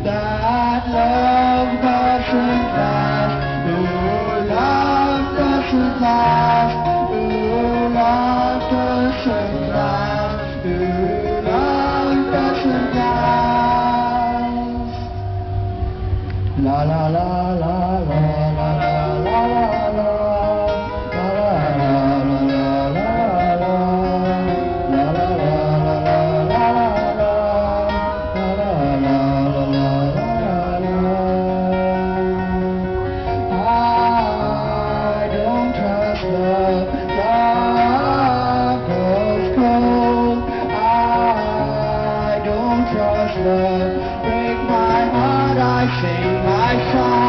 that love doesn't last. Ooh, love doesn't last. Ooh, love doesn't last. Ooh, love doesn't last. La la la la la la la la la. Trust love, break my heart, I sing my song.